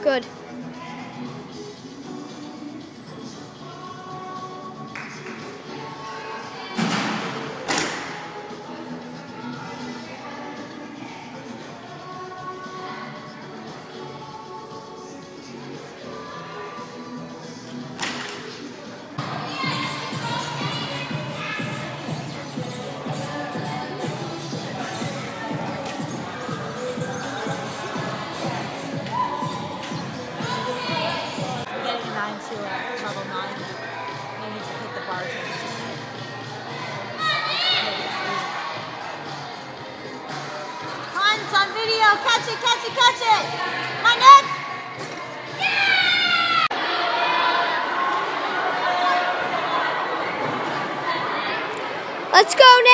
Good. To level 9. They need to hit the bar. Hans on video. Catch it, catch it, catch it. My neck. Let's go, Nick.